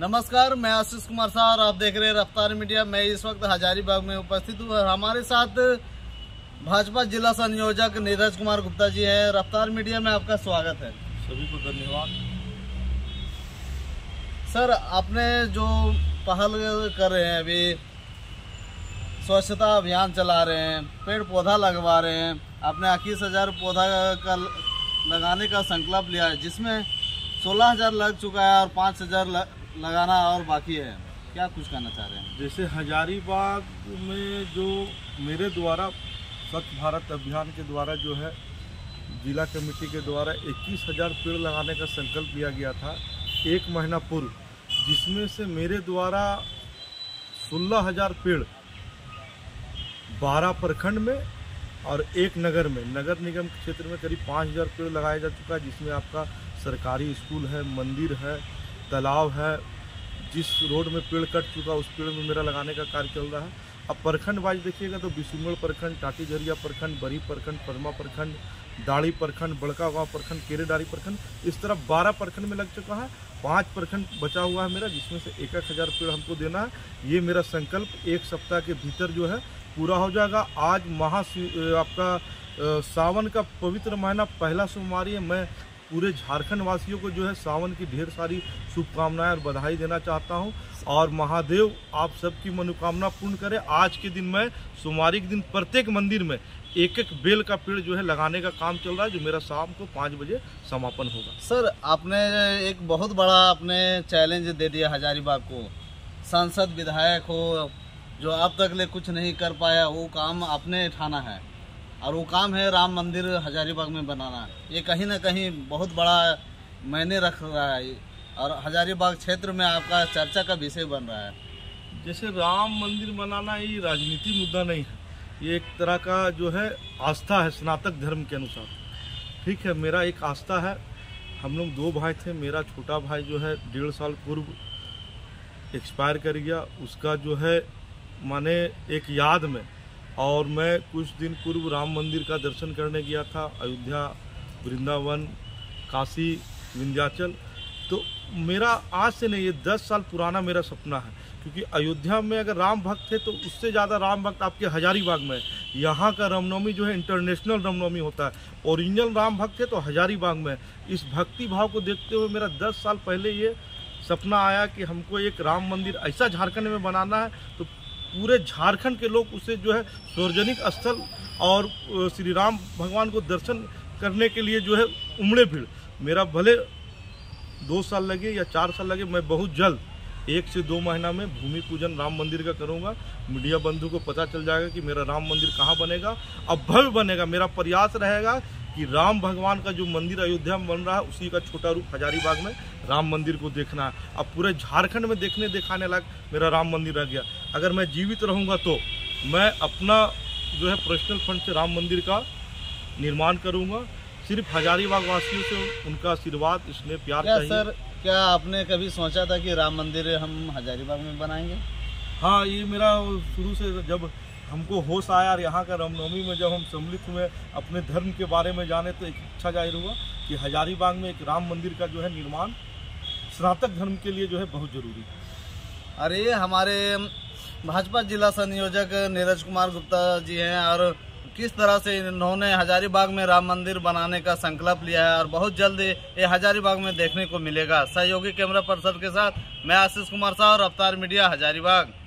नमस्कार, मैं आशीष कुमार शाह और आप देख रहे हैं रफ्तार मीडिया। मैं इस वक्त हजारीबाग में उपस्थित हूँ और हमारे साथ भाजपा जिला संयोजक नीरज कुमार गुप्ता जी हैं। रफ्तार मीडिया में आपका स्वागत है। सभी को धन्यवाद। सर, आपने जो पहल कर रहे हैं, अभी स्वच्छता अभियान चला रहे हैं, पेड़ पौधा लगवा रहे हैं, आपने 21,000 पौधा का लगाने का संकल्प लिया है, जिसमें 16,000 लग चुका है और 5,000 लगाना और बाकी है। क्या कुछ कहना चाह रहे हैं? जैसे हजारीबाग में जो मेरे द्वारा स्वच्छ भारत अभियान के द्वारा जो है जिला कमेटी के द्वारा 21,000 पेड़ लगाने का संकल्प लिया गया था 1 महीना पूर्व, जिसमें से मेरे द्वारा 16,000 पेड़ 12 प्रखंड में और 1 नगर में, नगर निगम के क्षेत्र में करीब 5,000 पेड़ लगाया जा चुका है, जिसमें आपका सरकारी स्कूल है, मंदिर है, तालाब है। जिस रोड में पेड़ कट चुका उस पेड़ में मेरा लगाने का कार्य चल रहा है। अब प्रखंड वाइज देखिएगा तो बिशुमड़ प्रखंड, टाटीझरिया प्रखंड, बरी प्रखंड, परमा प्रखंड, दाड़ी प्रखंड, बड़का गाँव प्रखंड, केरेडारी प्रखंड, इस तरह 12 प्रखंड में लग चुका है। 5 प्रखंड बचा हुआ है मेरा, जिसमें से 1,000 पेड़ हमको देना है। ये मेरा संकल्प 1 सप्ताह के भीतर जो है पूरा हो जाएगा। आज आपका सावन का पवित्र महीना पहला सोमवार है। मैं पूरे झारखंड वासियों को जो है सावन की ढेर सारी शुभकामनाएं और बधाई देना चाहता हूं, और महादेव आप सबकी मनोकामना पूर्ण करे। आज के दिन मैं सोमवारी के दिन प्रत्येक मंदिर में 1-1 बेल का पेड़ जो है लगाने का काम चल रहा है, जो मेरा शाम को 5 बजे समापन होगा। सर, आपने एक बहुत बड़ा आपने चैलेंज दे दिया हजारीबाग को। सांसद विधायक हो जो अब तक ले कुछ नहीं कर पाया, वो काम आपने उठाना है, और वो काम है राम मंदिर हजारीबाग में बनाना। ये कहीं ना कहीं बहुत बड़ा मायने रख रहा है और हजारीबाग क्षेत्र में आपका चर्चा का विषय बन रहा है। जैसे राम मंदिर बनाना ये राजनीति मुद्दा नहीं है, ये एक तरह का जो है आस्था है स्नातक धर्म के अनुसार। ठीक है, मेरा एक आस्था है। हम लोग 2 भाई थे। मेरा छोटा भाई जो है 1.5 साल पूर्व एक्सपायर कर गया, उसका जो है माने एक याद में, और मैं कुछ दिन पूर्व राम मंदिर का दर्शन करने गया था। अयोध्या, वृंदावन, काशी, विंध्याचल। तो मेरा आज से नहीं, ये 10 साल पुराना मेरा सपना है, क्योंकि अयोध्या में अगर राम भक्त थे तो उससे ज़्यादा राम भक्त आपके हजारीबाग में है। यहाँ का रामनवमी जो है इंटरनेशनल रामनवमी होता है। ओरिजिनल राम भक्त थे तो हजारीबाग में। इस भक्ति भाव को देखते हुए मेरा 10 साल पहले ये सपना आया कि हमको एक राम मंदिर ऐसा झारखंड में बनाना है, तो पूरे झारखंड के लोग उसे जो है सार्वजनिक स्थल और श्री राम भगवान को दर्शन करने के लिए जो है उमड़े भीड़। मेरा भले 2 साल लगे या 4 साल लगे, मैं बहुत जल्द 1 से 2 महीना में भूमि पूजन राम मंदिर का करूंगा। मीडिया बंधु को पता चल जाएगा कि मेरा राम मंदिर कहाँ बनेगा। अब भव्य बनेगा। मेरा प्रयास रहेगा कि राम भगवान का जो मंदिर अयोध्या में बन रहा है उसी का छोटा रूप हजारीबाग में राम मंदिर को देखना है। अब पूरे झारखंड में देखने दिखाने लायक मेरा राम मंदिर रह गया। अगर मैं जीवित रहूँगा तो मैं अपना जो है पर्सनल फंड से राम मंदिर का निर्माण करूँगा। सिर्फ हजारीबाग वासियों से उनका आशीर्वाद, स्नेह, प्यार चाहिए। सर, क्या आपने कभी सोचा था कि राम मंदिर हम हजारीबाग में बनाएंगे? हाँ, ये मेरा शुरू से जब हमको होश आया और यहाँ का रामनवमी में जब हम सम्मिलित हुए, अपने धर्म के बारे में जाने, तो एक इच्छा जाहिर हुआ कि हजारीबाग में एक राम मंदिर का जो है निर्माण स्नातक धर्म के लिए जो है बहुत जरूरी है। अरे, हमारे भाजपा जिला संयोजक नीरज कुमार गुप्ता जी हैं, और किस तरह से इन्होंने हजारीबाग में राम मंदिर बनाने का संकल्प लिया है, और बहुत जल्द ये हजारीबाग में देखने को मिलेगा। सहयोगी कैमरा पर्सन के साथ मैं आशीष कुमार शाह, रफ्तार मीडिया, हजारीबाग।